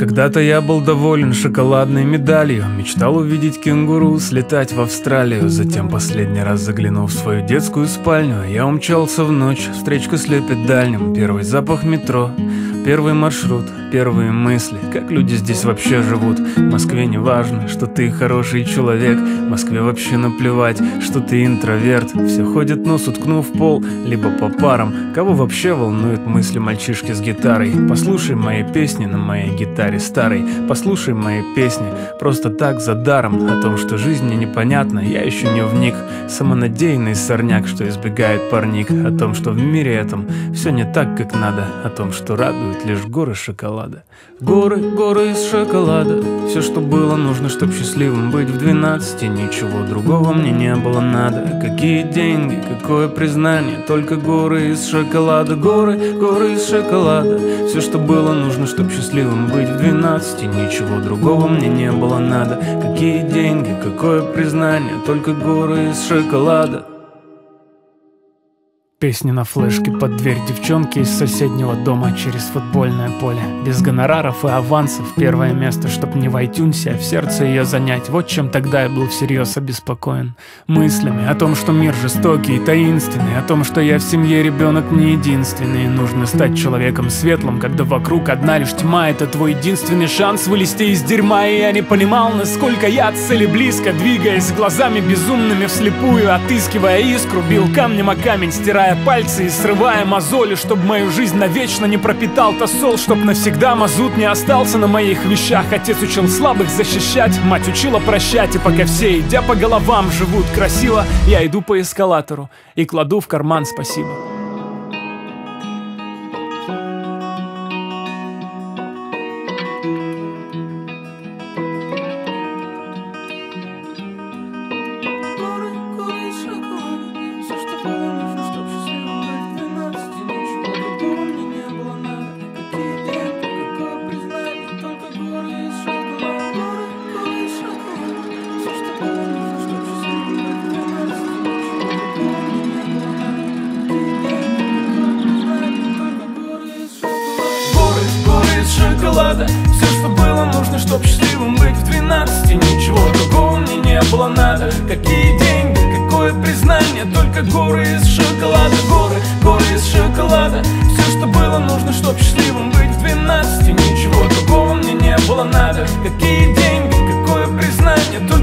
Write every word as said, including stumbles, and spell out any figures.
Когда-то я был доволен шоколадной медалью, мечтал увидеть кенгуру, слетать в Австралию. Затем последний раз заглянув в свою детскую спальню, я умчался в ночь, встречка слепит дальним. Первый запах метро, первый маршрут, первые мысли, как люди здесь вообще живут. В Москве не важно, что ты хороший человек, в Москве вообще наплевать, что ты интроверт. Все ходят нос уткнув в пол, либо по парам. Кого вообще волнуют мысли мальчишки с гитарой? Послушай мои песни на моей гитаре старой, послушай мои песни просто так за даром. О том, что жизнь мне непонятна, я еще не вник. Самонадеянный сорняк, что избегает парник. О том, что в мире этом все не так, как надо. О том, что радует лишь горы шоколада. Горы, горы из шоколада. Все, что было нужно, чтоб счастливым быть в двенадцати. Ничего другого мне не было надо. Какие деньги, какое признание, только горы из шоколада. Горы, горы из шоколада. Все, что было нужно, чтоб счастливым быть в двенадцати. Ничего другого мне не было надо. Какие деньги, какое признание, только горы из шоколада. Песни на флешке под дверь девчонки из соседнего дома через футбольное поле. Без гонораров и авансов, первое место, чтоб не в iTunes, а в сердце ее занять. Вот чем тогда я был всерьез обеспокоен. Мыслями о том, что мир жестокий и таинственный, о том, что я в семье ребенок не единственный. Нужно стать человеком светлым, когда вокруг одна лишь тьма. Это твой единственный шанс вылезти из дерьма. И я не понимал, насколько я от цели близко, двигаясь глазами безумными вслепую, отыскивая искру, бил камнем о камень, стирая пальцы и срывая мозоли, чтоб мою жизнь навечно не пропитал тосол, чтоб навсегда мазут не остался на моих вещах. Отец учил слабых защищать, мать учила прощать. И пока все, идя по головам, живут красиво, я иду по эскалатору и кладу в карман спасибо. Все, что было нужно, чтоб счастливым быть в двенадцати. Ничего другого мне не было надо. Какие деньги, какое признание, только горы из шоколада. Горы, горы из шоколада. Все, что было нужно, чтоб счастливым быть в двенадцати. Ничего другого мне не было надо. Какие деньги, какое признание, только